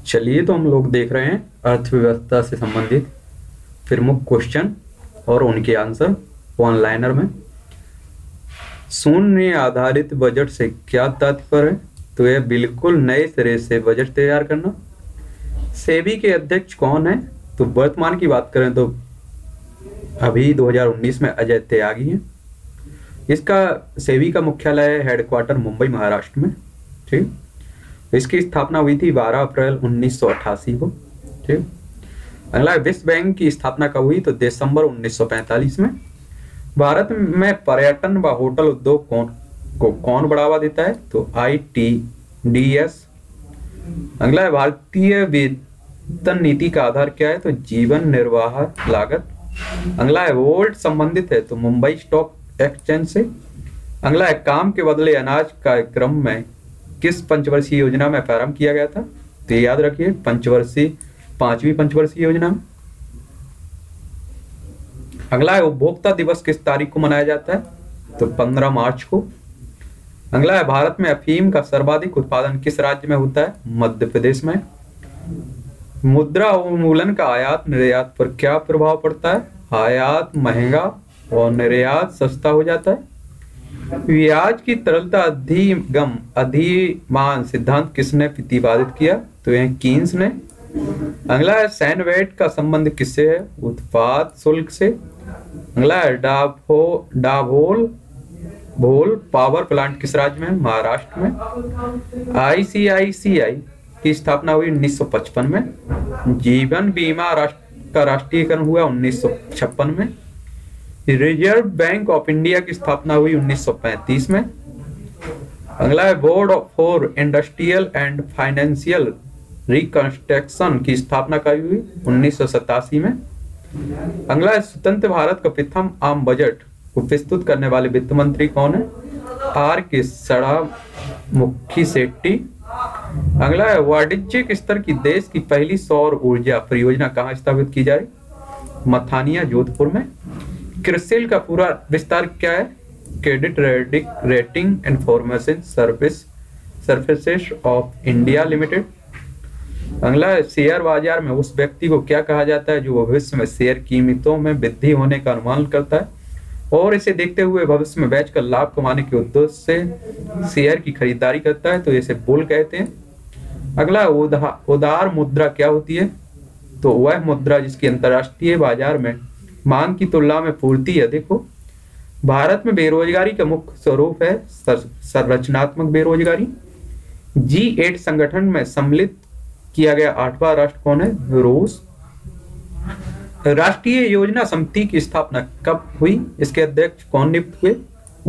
चलिए, तो हम लोग देख रहे हैं अर्थव्यवस्था से संबंधित प्रमुख क्वेश्चन और उनके आंसर वन लाइनर में। शून्य आधारित बजट से क्या तात्पर्य है? तो यह बिल्कुल नए सिरे से बजट तैयार करना। सेबी के अध्यक्ष कौन है? तो वर्तमान की बात करें तो अभी 2019 में अजय त्यागी हैं। इसका सेबी का मुख्यालय हेडक्वार्टर मुंबई महाराष्ट्र में। ठीक, इसकी स्थापना हुई थी 12 अप्रैल 1988 को। ठीक, अगला विश्व बैंक की स्थापना कब हुई? तो दिसंबर 1945 में। भारत में पर्यटन व होटल उद्योग कौन बढ़ावा देता है? तो ITDS। अगला है भारतीय वेतन नीति का आधार क्या है? तो जीवन निर्वाह लागत। अगला है वोल्ट संबंधित है तो मुंबई स्टॉक एक्सचेंज से। अगला है काम के बदले अनाज कार्यक्रम में किस पंचवर्षीय योजना में प्रारंभ किया गया था? तो याद रखिए पांचवी पंचवर्षीय योजना में। अगला है उपभोक्ता दिवस किस तारीख को मनाया जाता है? तो 15 मार्च को। अगला है भारत में अफीम का सर्वाधिक उत्पादन किस राज्य में होता है? मध्य प्रदेश में। मुद्रा अवमूलन का आयात निर्यात पर क्या प्रभाव पड़ता है? आयात महंगा और निर्यात सस्ता हो जाता है। ब्याज की तरलता अधिमान सिद्धांत किसने प्रतिपादित किया? तो यह कीन्स ने। अगला है सैन वेट का संबंध किससे है? उत्पाद शुल्क से। अगला है भोल पावर प्लांट किस राज्य में? महाराष्ट्र में। ICICI की स्थापना हुई 1955 में। जीवन बीमा का राष्ट्रीयकरण हुआ 1956 में। रिजर्व बैंक ऑफ इंडिया की स्थापना हुई 1935 में। अगला है board for industrial and financial reconstruction की स्थापना कब हुई? 1987 में। अगला है स्वतंत्र भारत का प्रथम आम बजट को प्रस्तुत करने वाले वित्त मंत्री कौन है? RK सड़ामुखी शेट्टी। अगला है वाणिज्यिक स्तर की देश की पहली सौर ऊर्जा परियोजना कहाँ स्थापित की जाए? मथानिया जोधपुर में। क्रिसिल का पूरा विस्तार क्या है? Credit rating information services of India Limited. अगला है शेयर बाजार में उस व्यक्ति को क्या कहा जाता है जो भविष्य में शेयर कीमतों में वृद्धि होने का अनुमान करता है और इसे देखते हुए भविष्य में बेचकर लाभ कमाने के उद्देश्य से शेयर की खरीदारी करता है, तो इसे बुल कहते हैं। अगला उदार मुद्रा क्या होती है? तो वह मुद्रा जिसकी अंतरराष्ट्रीय बाजार में मांग की तुलना में पूर्ति अधिक हो। भारत में बेरोजगारी का मुख्य स्वरूप है संरचनात्मक बेरोजगारी। G8 संगठन में सम्मिलित किया गया 8वां राष्ट्र कौन है? रूस। राष्ट्रीय योजना समिति की स्थापना कब हुई? इसके अध्यक्ष कौन नियुक्त हुए?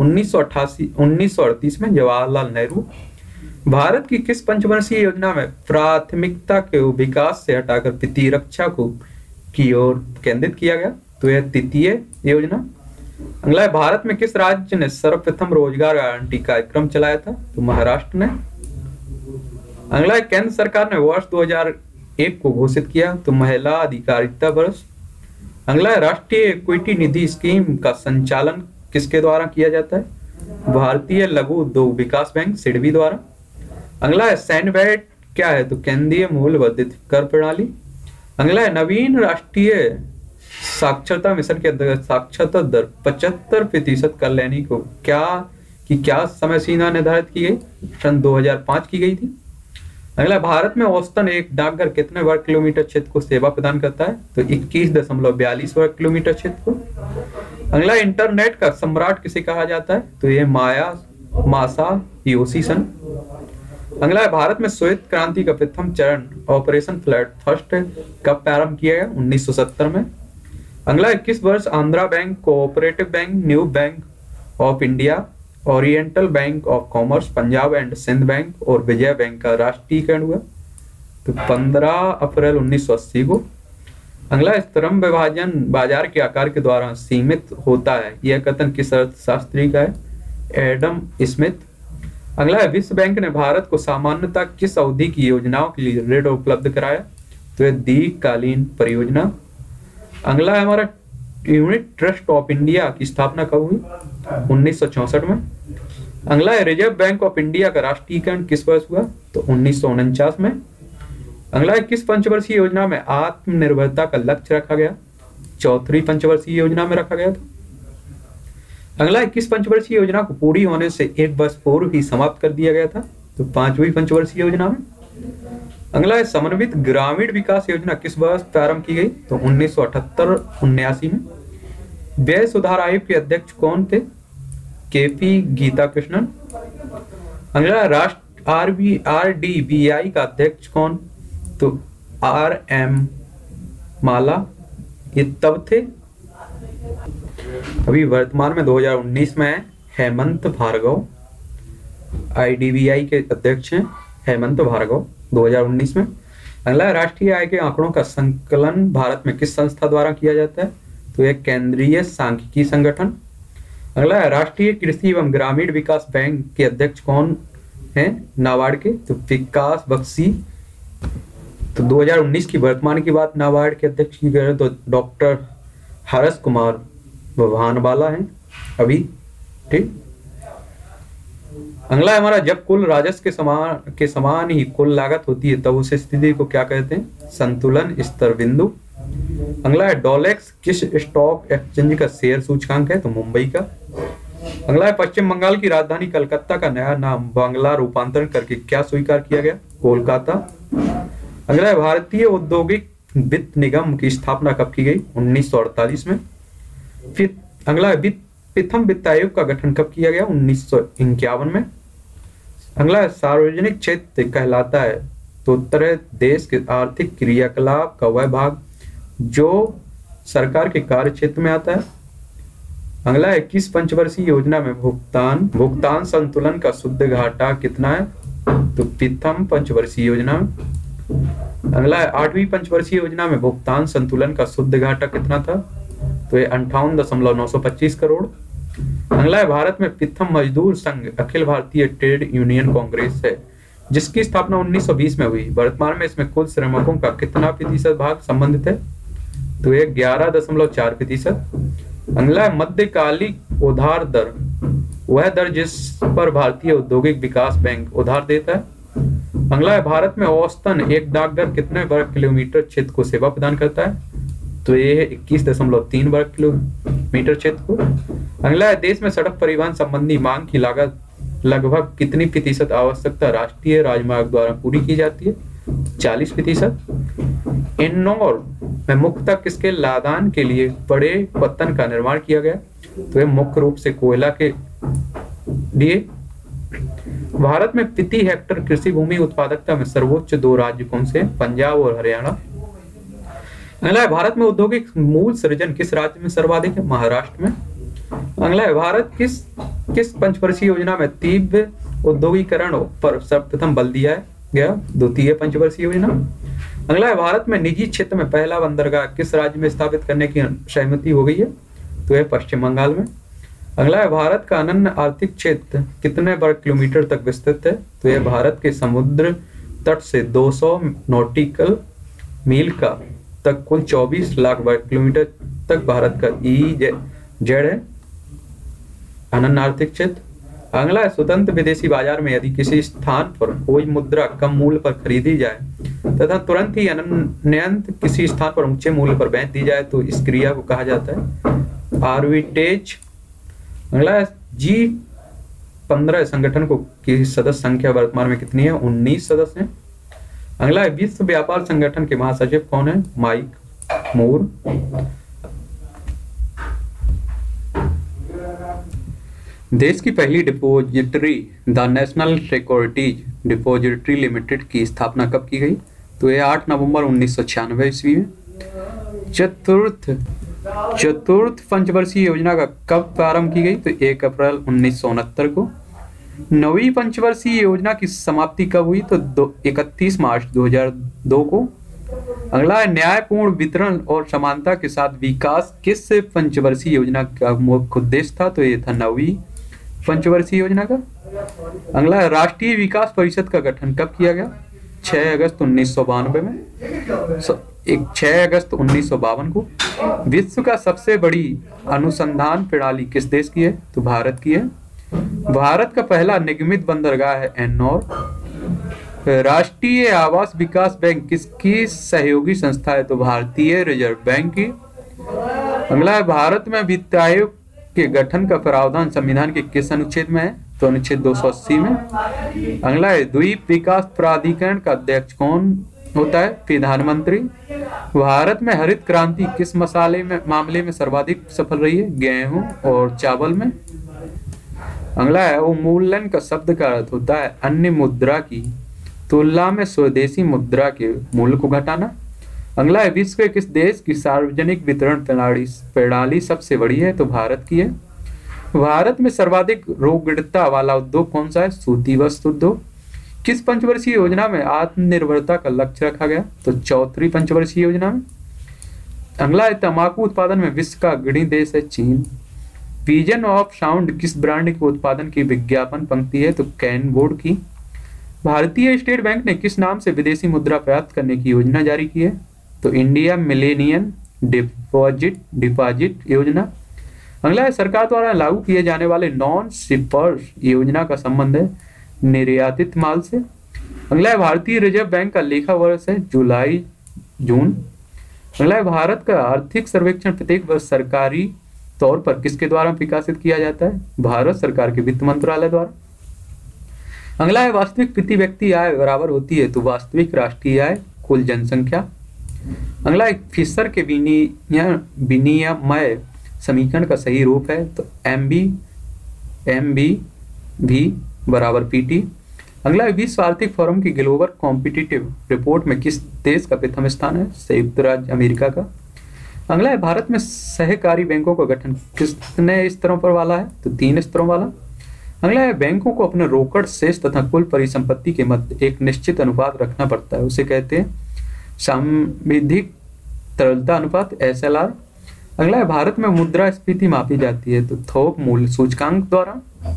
1938 में जवाहरलाल नेहरू। भारत की किस पंचवर्षीय योजना में प्राथमिकता के विकास से हटाकर प्रतिरक्षा की ओर केंद्रित किया गया? तो यह तृतीय योजना। अगला है भारत में किस राज्य ने सर्वप्रथम रोजगार गारंटी कार्यक्रम चलाया था? तो महाराष्ट्र ने। अगला है केंद्र सरकार ने वर्ष 2001 को घोषित किया तो महिला अधिकारिता वर्ष। अगला है राष्ट्रीय इक्विटी निधि स्कीम का संचालन किसके द्वारा किया जाता है? भारतीय लघु उद्योग विकास बैंक सिडबी द्वारा। अगला है सैनवेट क्या है? तो केंद्रीय मूल्य वर्धित कर प्रणाली। अगला है नवीन राष्ट्रीय साक्षरता मिशन के अंतर्गत साक्षरता दर 75% कर लेने को क्या समय सीमा निर्धारित की गई? सन 2005 की गई थी। अगला भारत में औसतन एक डाकघर कितने वर्ग किलोमीटर क्षेत्र को सेवा प्रदान करता है? तो 21.42 वर्ग किलोमीटर क्षेत्र को। अगला इंटरनेट का सम्राट किसे कहा जाता है? तो ये मासायोशी सन। अगला है भारत में श्वेत क्रांति का प्रथम चरण ऑपरेशन फ्लड फर्स्ट कब प्रारंभ किया गया? 1970 में। अगला है किस वर्ष Andhra Bank, cooperative bank, New Bank of India, Oriental Bank of Commerce, Punjab and Sindh Bank और विजय बैंक का राष्ट्रीयकरण हुआ? तो 15 अप्रैल 1980 को। अगला स्तंभ विभाजन बाजार के आकार के द्वारा सीमित होता है, यह कथन किस अर्थशास्त्री का है? Adam Smith. अगला है विश्व बैंक ने भारत को सामान्यतः किस अवधि की योजनाओं के लिए ऋण उपलब्ध कराया? तो यह दीर्घकालीन परियोजना। अगला है हमारा यूनिट ट्रस्ट ऑफ इंडिया की स्थापना कब हुई? 1964 में। अगला है रिजर्व बैंक ऑफ इंडिया का राष्ट्रीयकरण किस वर्ष हुआ? तो 1949 में। अगला है, किस पंचवर्षीय योजना में आत्मनिर्भरता का लक्ष्य रखा गया? चौथी पंचवर्षीय योजना में रखा गया था। अगला है, किस पंचवर्षीय योजना को पूरी होने से 1 वर्ष पूर्व ही समाप्त कर दिया गया था? तो 5वीं पंचवर्षीय योजना में। अगला है, समन्वित ग्रामीण विकास योजना किस वर्ष प्रारंभ की गई? तो 1978-79 में। व्यय सुधार आयोग के अध्यक्ष कौन थे? केपी गीता कृष्णन। अगला, राष्ट्र RDBI का अध्यक्ष कौन? तो RM माला। ये तब थे। अभी वर्तमान में 2019 में हेमंत भार्गव IDBI के अध्यक्ष हैं, हेमंत भार्गव 2019 में। अगला, राष्ट्रीय आय के आंकड़ों का संकलन भारत में किस संस्था द्वारा किया जाता है? तो यह केंद्रीय सांख्यिकी संगठन। अगला है, राष्ट्रीय कृषि एवं ग्रामीण विकास बैंक के अध्यक्ष कौन हैं? नाबार्ड के? तो विकास बख्शी। तो 2019 की वर्तमान की बात नाबार्ड के अध्यक्ष की करें तो डॉक्टर हर्ष कुमार भानवाला हैं अभी। ठीक। अगला है हमारा, जब कुल राजस्व के समान ही कुल लागत होती है तब उस स्थिति को क्या कहते हैं? संतुलन स्तर बिंदु। अगला है, डोलेक्स किस स्टॉक एक्सचेंज का शेयर सूचकांक है? तो मुंबई का। अगला है, पश्चिम बंगाल की राजधानी कलकत्ता का नया नाम बांग्ला रूपांतरण करके क्या स्वीकार किया गया? कोलकाता। अगला है, भारतीय औद्योगिक वित्त निगम की स्थापना कब की गई? 1948 में। फिर अगला है, प्रथम वित्त आयोग का गठन कब किया गया? 1951 में। अगला है, सार्वजनिक क्षेत्र कहलाता है तो उत्तर है, देश के आर्थिक क्रियाकलाप का वह भाग जो सरकार के कार्य क्षेत्र में आता है। अगला है, किस पंचवर्षीय योजना में भुगतान संतुलन का शुद्ध घाटा कितना है? तो प्रथम पंचवर्षीय योजना में। अगला है, 8वीं पंचवर्षीय योजना में भुगतान संतुलन का शुद्ध घाटा कितना था? तो ये 58,925 करोड़। अगला है, भारत में प्रथम मजदूर संघ अखिल भारतीय ट्रेड यूनियन कांग्रेस है जिसकी स्थापना 1920 में हुई। वर्तमान में इसमें कुल श्रमिकों का कितना प्रतिशत भाग संबंधित है? तो ये 11.4%। अगला है, मध्यकालिक उधार दर वह दर जिस पर भारतीय औद्योगिक विकास बैंक उधार देता है। अगला है, भारत में औसतन एक डाकघर कितने वर्ग किलोमीटर क्षेत्र को सेवा प्रदान करता है? तो ये 21.3 वर्ग किलोमीटर क्षेत्र को। अगला है, देश में सड़क परिवहन संबंधी मांग की लागत लगभग कितनी प्रतिशत आवश्यकता राष्ट्रीय राजमार्ग द्वारा पूरी की जाती है? 40%। इंदौर में मुख्यतः किसके लादान के लिए बड़े पत्तन का निर्माण किया गया? तो यह मुख्य रूप से कोयला के लिए। भारत में प्रति हेक्टर कृषि भूमि उत्पादकता में सर्वोच्च 2 राज्य कौन से? पंजाब और हरियाणा। अगला है, भारत में औद्योगिक मूल सृजन किस राज्य में सर्वाधिक है? महाराष्ट्र में। अगला है, भारत किस पंचवर्षीय योजना में तीव्र औद्योगिकरण पर सर्वप्रथम बल दिया गया? द्वितीय पंचवर्षीय योजना। अगला है, भारत में निजी क्षेत्र में पहला बंदरगाह किस राज्य में स्थापित करने की सहमति हो गई है? तो यह पश्चिम बंगाल में। अगला है, भारत का अनन्य आर्थिक क्षेत्र कितने वर्ग किलोमीटर तक विस्तृत है? तो यह भारत के समुद्र तट से 200 नॉटिकल मील का तक कुल 24 लाख वर्ग किलोमीटर तक भारत का EEZ है, अनन्य आर्थिक क्षेत्र। अगला है, स्वतंत्र विदेशी बाजार में यदि किसी स्थान पर कोई मुद्रा कम मूल्य पर खरीदी जाए तथा तुरंत ही अन्यत्र किसी स्थान पर ऊंचे मूल्य पर बेच दी जाए तो इस क्रिया को कहा जाता है आर्बिट्रेज। अगला है, G15 संगठन की सदस्य संख्या वर्तमान में कितनी है? 19 सदस्य हैं। अगला है, विश्व व्यापार संगठन के महासचिव कौन है? Mike Moore. देश की पहली depository the National Securities Depository Limited की स्थापना कब की गई? तो यह 8 नवंबर 1996 ईस्वी में। चतुर्थ पंचवर्षीय योजना का कब प्रारंभ की गई? तो 1 अप्रैल 1969 को। 9वीं पंचवर्षीय योजना की समाप्ति कब हुई? तो 31 मार्च 2002 को। अगला है, न्यायपूर्ण वितरण और समानता के साथ विकास किस पंचवर्षीय योजना का मुख्य उद्देश्य था? तो ये था 9वीं पंचवर्षीय योजना का। अगला है, राष्ट्रीय विकास परिषद का गठन कब किया गया? 6 अगस्त 1992 में। 6 अगस्त 1952 को। विश्व का सबसे बड़ी अनुसंधान प्रणाली किस देश की है? तो भारत की है। भारत का पहला निगमित बंदरगाह है एन्नौर। राष्ट्रीय आवास विकास बैंक किसकी सहयोगी संस्था है? तो भारतीय रिजर्व बैंक की। अगला है, भारत में वित्त आयोग के गठन का प्रावधान संविधान के किस अनुच्छेद में है? तो अनुच्छेद 280 में। अगला है, द्वीप विकास प्राधिकरण का अध्यक्ष कौन होता है? प्रधानमंत्री। भारत में हरित क्रांति किस मामले में सर्वाधिक सफल रही है? गेहूं और चावल में। अगला है, अवमूल्यन का शब्द का अर्थ होता है अन्य मुद्रा की तुलना में स्वदेशी मुद्रा के मूल्य को घटाना। अगला है, विश्व के किस देश की सार्वजनिक वितरण प्रणाली सबसे बड़ी है? तो भारत की है। भारत में सर्वाधिक रोगीणता वाला उद्योग कौन सा है? सूती वस्त्र उद्योग। किस पंचवर्षीय योजना में आत्मनिर्भरता का लक्ष्य रखा गया? तो चौथी पंचवर्षीय योजना में। अगला है, तंबाकू उत्पादन में विश्व का अग्रणी देश है चीन। विजन ऑफ साउंड किस ब्रांड के उत्पादन की विज्ञापन पंक्ति है? तो कैन बोर्ड की। भारतीय स्टेट बैंक ने किस नाम से विदेशी मुद्रा प्राप्त करने की योजना जारी की है? तो इंडिया मिलेनियम डिपॉजिट योजना। अगला है, सरकार द्वारा लागू किए जाने वाले नॉन शिपर्स योजना का संबंध है निर्यातित माल से। अगला है, भारतीय रिजर्व बैंक का लेखा वर्ष है जुलाई जून। अगला है, भारत का आर्थिक सर्वेक्षण प्रत्येक वर्ष सरकारी तौर पर किसके द्वारा विकासित किया जाता है? भारत सरकार के वित्त मंत्रालय द्वारा। अगला है, वास्तविक प्रति व्यक्ति आय बराबर होती है तो वास्तविक राष्ट्रीय आय कुल जनसंख्या। अगला है, फिशर के विनिमय समीकरण का सही रूप है तो एम बी भी बराबर पीटी। अगला है, विश्व आर्थिक फोरम की ग्लोबल कॉम्पिटिटिव रिपोर्ट में किस देश का प्रथम स्थान है? संयुक्त राज्य अमेरिका का। अगला है, भारत में सहकारी बैंकों का गठन कितने स्तरों पर वाला है? तो 3 स्तरों वाला। अगला है, बैंकों को अपने रोकड़ शेष तथा कुल परिसंपत्ति के मध्य एक निश्चित अनुपात रखना पड़ता है, उसे कहते हैं सांविधिक तरलता अनुपात SLR। अगला है, भारत में मुद्रास्फीति मापी जाती है तो थोक मूल्य सूचकांक द्वारा।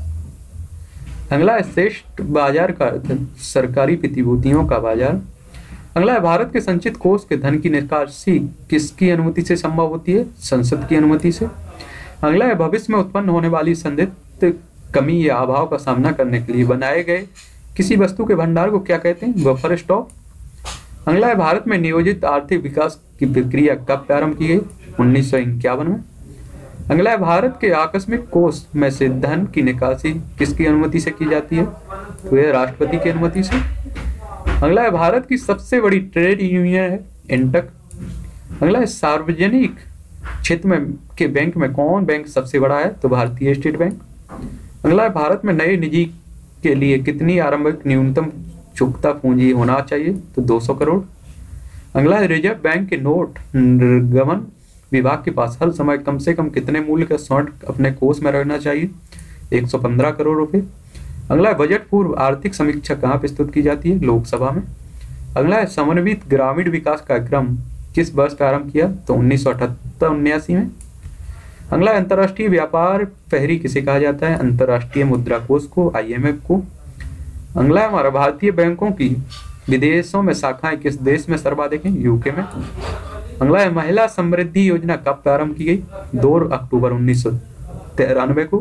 अगला है, श्रेष्ठ बाजार का अर्थ सरकारी प्रतिभूतियों का बाजार। अगला है, भारत के संचित कोष के धन की निकासी किसकी अनुमति से संभव होती है? संसद की अनुमति से। अगला है, भविष्य में उत्पन्न होने वाली संदिग्ध कमी या अभाव का सामना करने के लिए बनाए गए किसी वस्तु के भंडार को क्या कहते हैं? Buffer stock. अगला है, भारत में नियोजित आर्थिक विकास की प्रक्रिया कब प्रारंभ की गई? 1951 में। अगला है, भारत के आकस्मिक कोष में से धन की निकासी किसकी अनुमति से की जाती है? तो यह राष्ट्रपति की अनुमति से। अगला है, भारत की सबसे बड़ी ट्रेड यूनियन है इंटक। अगला है, सार्वजनिक क्षेत्र में के बैंक में कौन बैंक सबसे बड़ा है? तो भारतीय स्टेट बैंक। अगला है, भारत में नए निजी के लिए कितनी आरंभिक न्यूनतम चुकता पूंजी होना चाहिए? तो 200 करोड़। अगला है, रिजर्व बैंक के नोट निर्गमन विभाग के पास हर समय कम से कम कितने मूल्य का स्वर्ण अपने कोष में रखना चाहिए? 115 करोड़ रुपए। अगला है, बजट पूर्व आर्थिक समीक्षा कहाँ प्रस्तुत की जाती है? लोकसभा में। अगला है, समन्वित ग्रामीण विकास कार्यक्रम किस वर्ष प्रारंभ किया? तो 1978-79 में। अगला है, अंतर्राष्ट्रीय व्यापार प्रहरी किसे कहा जाता है? अंतर्राष्ट्रीय मुद्रा कोष को, IMF को। अगला है, हमारा भारतीय बैंकों की विदेशों में शाखाएं किस देश में सर्वाधिक हैं? UK में। अगला है, महिला समृद्धि योजना कब प्रारंभ की गई? 2 अक्टूबर 1993 को।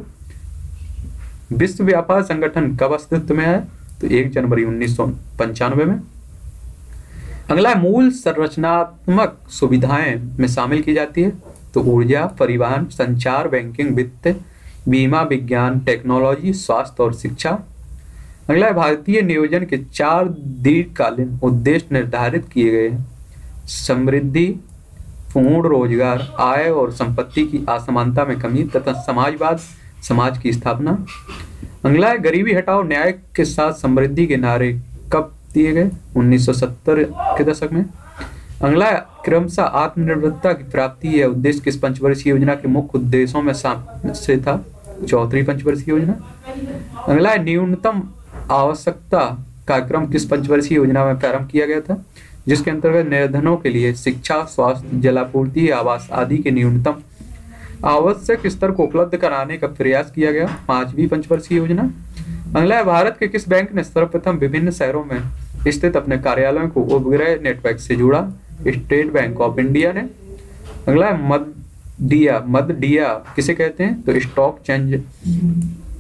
विश्व व्यापार संगठन कब अस्तित्व में आया? तो 1 जनवरी 1995 में। अगला है, मूल संरचनात्मक सुविधाएं में शामिल की जाती है तो ऊर्जा, परिवहन, संचार, बैंकिंग, वित्त, बीमा, विज्ञान, टेक्नोलॉजी, स्वास्थ्य और शिक्षा। अगला है, भारतीय नियोजन के 4 दीर्घकालीन उद्देश्य निर्धारित किए गए हैं। समृद्धि, पूर्ण रोजगार, आय और संपत्ति की असमानता में कमी तथा समाजवाद समाज की स्थापना। अगला है, गरीबी हटाओ न्याय के साथ समृद्धि के नारे कब दिए गए? 1970 के दशक में। अगला है, क्रमशः आत्मनिर्भरता की प्राप्ति या उद्देश्य किस पंचवर्षीय योजना के मुख्य उद्देश्यों में से था? 4वीं पंचवर्षीय योजना। अगला है, न्यूनतम आवश्यकता कार्यक्रम किस पंचवर्षीय योजना में प्रारंभ किया गया था? जिसके अंतर्गत निर्धनों के लिए शिक्षा, स्वास्थ्य, जलापूर्ति, आवास आदि के न्यूनतम आवश्यक स्तर को उपलब्ध कराने का प्रयास किया गया। 5वीं पंचवर्षीय योजना। अगला है, भारत के किस बैंक ने सर्वप्रथम विभिन्न शहरों में स्थित अपने कार्यालयों को उपग्रह नेटवर्क से जोड़ा? स्टेट बैंक ऑफ इंडिया ने। अगला है, मदडिया किसे कहते हैं? तो स्टॉक चेंज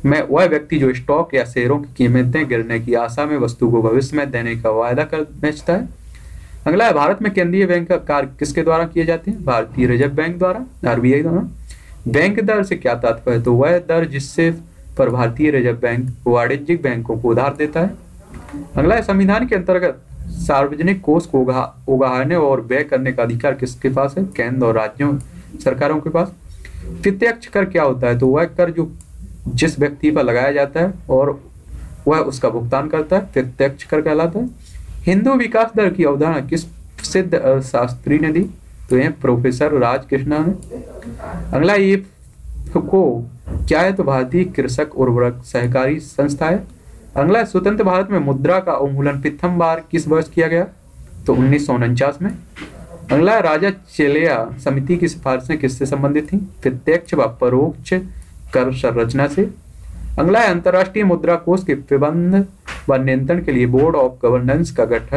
में वह व्यक्ति जो स्टॉक या शेयरों की कीमतें गिरने की आशा में वस्तु को भविष्य में देने का वायदा कर बेचता है। अगला है, भारत में केंद्रीय बैंक का कार्य किसके द्वारा किए जाते हैं? भारतीय रिजर्व बैंक द्वारा, आरबीआई द्वारा। बैंक दर से क्या तात्पर्य है? तो वह दर जिससे पर भारतीय रिजर्व बैंक वाणिज्यिक बैंकों को उधार देता है। अगला है, संविधान के अंतर्गत सार्वजनिक कोष को उगाहने और व्यय करने का अधिकार किसके पास है? केंद्र और राज्यों सरकारों के पास। प्रत्यक्ष कर क्या होता है? तो वह कर जो जिस व्यक्ति पर लगाया जाता है और वह उसका भुगतान करता है, प्रत्यक्ष कर कहलाता है। हिंदू विकास दर की अवधारणा किस प्रसिद्ध अर्थशास्त्री ने दी? तो यह प्रोफेसर राजकृष्णा ने। अगला, ये को क्या है? तो भारतीय कृषक उर्वरक सहकारी संस्था है। अगला, स्वतंत्र भारत में मुद्रा का अवमूल्यन प्रथम बार किस वर्ष किया गया? तो 1949 में। अगला, राजा चेलिया समिति की सिफारिशें किससे संबंधित थी? प्रत्यक्ष व परोक्ष कर संरचना से। अगला है, अंतरराष्ट्रीय मुद्रा कोष के प्रबंध व नियंत्रण के लिए बोर्ड ऑफ गवर्नेंस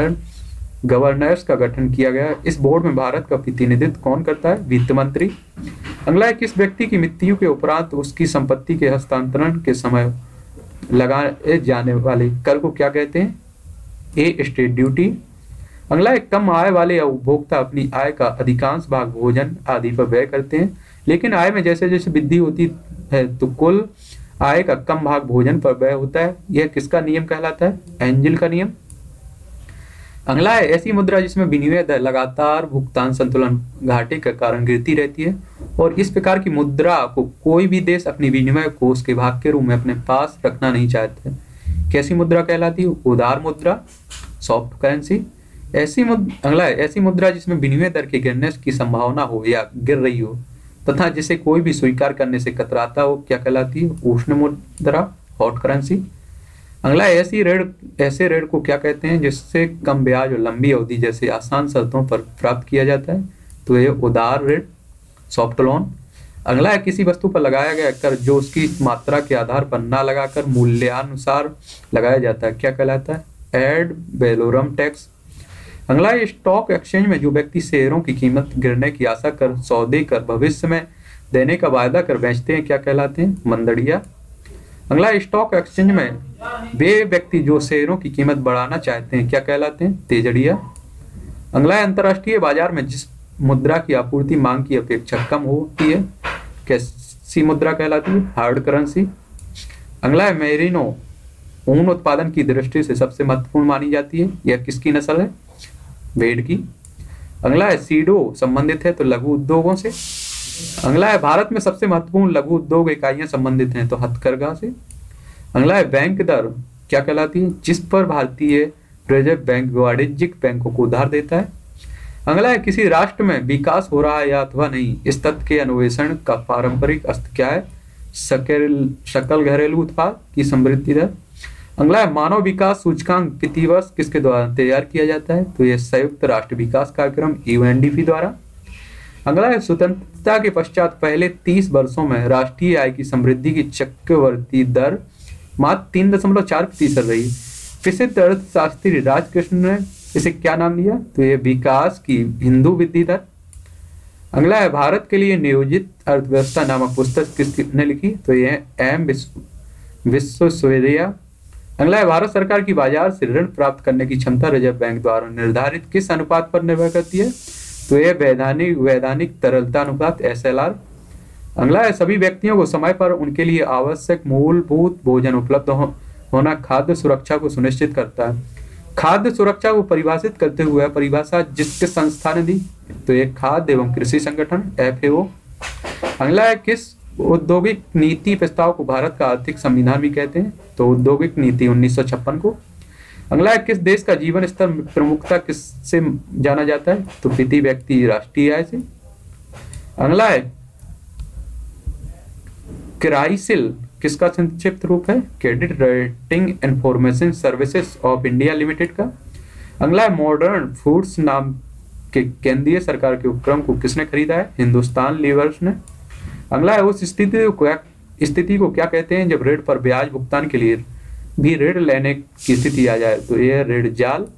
का गठन किया गया। इस बोर्ड में भारत का प्रतिनिधित्व कौन करता है? वित्त मंत्री। अगला है, किस व्यक्ति की मृत्यु के उपरांत उसकी संपत्ति के हस्तांतरण के समय लगाए जाने वाले कर को क्या कहते हैं? A, state duty. अगला है, कम आय वाले उपभोक्ता अपनी आय का अधिकांश भाग भोजन आदि पर व्यय करते हैं, लेकिन आय में जैसे जैसे वृद्धि होती है तो कुल आय का कम भाग भोजन पर व्यय होता है। यह किसका नियम कहलाता है? एंजल का नियम। अगला है, ऐसी मुद्रा जिसमें विनिमय दर लगातार भुगतान संतुलन घाटे के कारण गिरती रहती है और इस प्रकार की मुद्रा को कोई भी देश अपनी विनिमय कोष के भाग के रूप में अपने पास रखना नहीं चाहते। कैसी मुद्रा कहलाती है? उदार मुद्रा, सॉफ्ट करेंसी। अगला है, ऐसी मुद्रा जिसमें विनिमय दर के गिरने की संभावना हो या गिर रही हो तथा जिसे कोई भी स्वीकार करने से कतराता हो, क्या कहलाती है? उष्ण मुद्रा, हॉट करेंसी। अगला, ऐसे ऋण को क्या कहते हैं जिससे कम ब्याज और लंबी अवधि जैसे आसान शर्तों पर प्राप्त किया जाता है? तो ये उदार ऋण, सॉफ्ट लोन। अगला है, किसी वस्तु पर लगाया गया कर जो उसकी मात्रा के आधार पर न लगाकर मूल्यानुसार लगाया जाता है, क्या कहलाता है? Ad valorem tax. अगला है, स्टॉक एक्सचेंज में जो व्यक्ति शेयरों की कीमत गिरने की आशा कर सौदे कर भविष्य में देने का वायदा कर बेचते हैं, क्या कहलाते हैं? मंदड़िया। अगला, स्टॉक एक्सचेंज में वे व्यक्ति जो शेयरों की कीमत बढ़ाना चाहते हैं, क्या कहलाते हैं? तेजड़िया। अगला, अंतरराष्ट्रीय बाजार में जिस मुद्रा की आपूर्ति मांग की अपेक्षा कम होती है, कैसी मुद्रा कहलाती है? Hard currency. अगला है, मेरिनो ऊन उत्पादन की दृष्टि से सबसे महत्वपूर्ण मानी जाती है। यह किसकी नस्ल है? भेड़ की। अगला है, सीडो संबंधित है तो लघु उद्योगों से। अगला है, भारत में सबसे महत्वपूर्ण लघु उद्योग इकाइयां संबंधित हैं तो हथकरघा से। अगला है, बैंक दर क्या कहलाती है? जिस पर भारतीय रिजर्व बैंक वाणिज्यिक बैंकों को उधार देता है। अगला है, किसी राष्ट्र में विकास हो रहा है या अथवा नहीं, इस तथ्य के अन्वेषण का पारंपरिक अस्त्र क्या है? सकल घरेलू उत्पाद की समृद्धि दर। अगला है, मानव विकास सूचकांक प्रतिवर्ष किसके द्वारा तैयार किया जाता है? तो यह संयुक्त राष्ट्र विकास कार्यक्रम यूएनडीपी द्वारा। अगला है, स्वतंत्रता के पश्चात पहले 30 वर्षों में राष्ट्रीय आय की समृद्धि की चक्रवर्ती दर मात्र 3.4% रही। प्रसिद्ध अर्थशास्त्री राजकृष्ण ने इसे क्या नाम दिया? तो यह विकास की हिंदू वृद्धि दर। अगला है, भारत के लिए नियोजित अर्थव्यवस्था नामक पुस्तक किसने लिखी? तो यह एम विश्वेश्वरैया। अगला है, भारत सरकार की बाजार से ऋण प्राप्त करने की क्षमता रिजर्व बैंक द्वारा निर्धारित किस अनुपात पर निर्भर करती है? तो यह वैधानिक तरलता अनुपात, SLR। अगला है, सभी व्यक्तियों को समय पर उनके लिए आवश्यक मूलभूत भोजन उपलब्ध होना खाद्य सुरक्षा को सुनिश्चित करता है। खाद्य सुरक्षा को परिभाषित करते हुए परिभाषा जिसके संस्था ने दी? तो यह खाद्य एवं कृषि संगठन, FAO। अगला है, किस औद्योगिक नीति प्रस्ताव को भारत का आर्थिक संविधान भी कहते हैं? तो औद्योगिक नीति 1956 को। अगला है, किस देश का जीवन स्तर प्रमुखता किससे जाना जाता है? तो प्रति व्यक्ति राष्ट्रीय आय से। अगला है, क्राइसिल किसका संक्षिप्त रूप है? Credit rating information services of India limited का। अगला है, मॉडर्न फूड्स नाम के केंद्रीय सरकार के उपक्रम को किसने खरीदा है? हिंदुस्तान लीवर्स ने। अगला है, उस स्थिति को क्या कहते हैं जब ऋण पर ब्याज भुगतान के लिए भी ऋण लेने की स्थिति आ जाए? तो यह ऋण जाल।